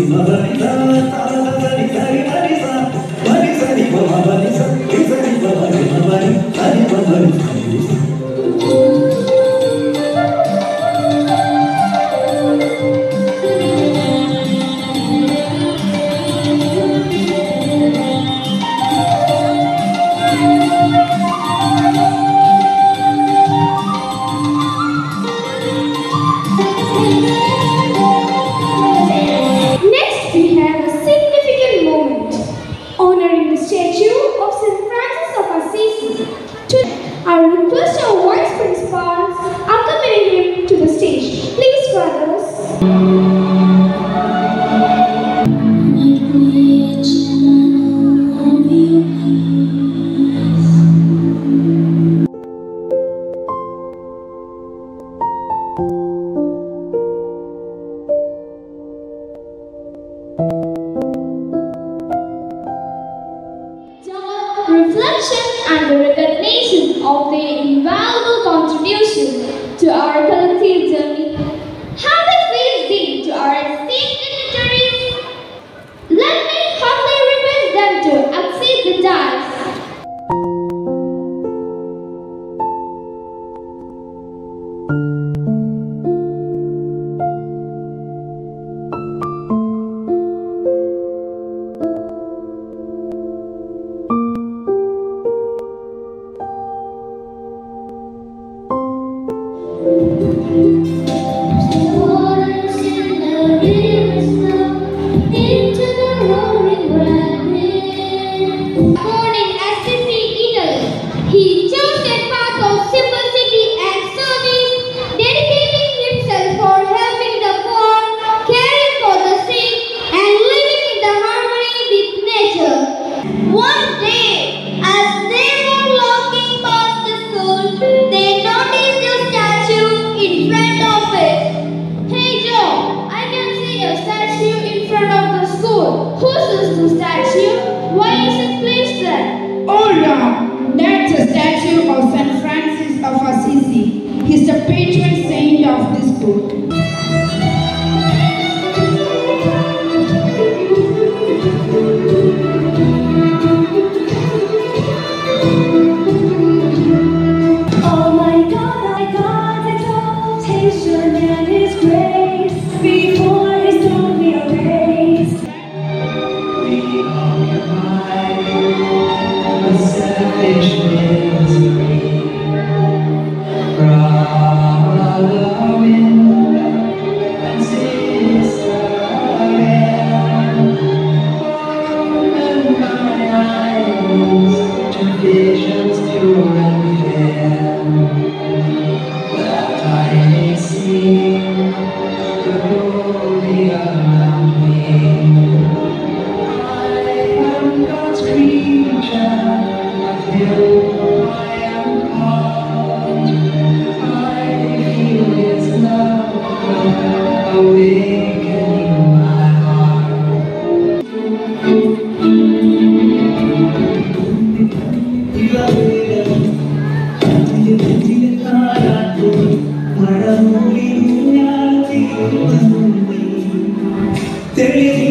I request our vice principals accompany him to the stage. Please, brothers. Reflection and the recognition of their invaluable contribution to our collective journey. Having faced in to our esteemed dignitaries, let me humbly request them to accede the dais. Whose is the statue? Why is it placed there? Oh Lord, that's a statue of St. Francis of Assisi. He's the patron saint of this book. Oh my God, exaltation and His grace before His throne we are raised. We occupy the selfish misery growing and sister again. Open my eyes to visions pure and fair, that I may see the glory around me. God's creature, of Him I am part. I feel His love awakening my heart. There is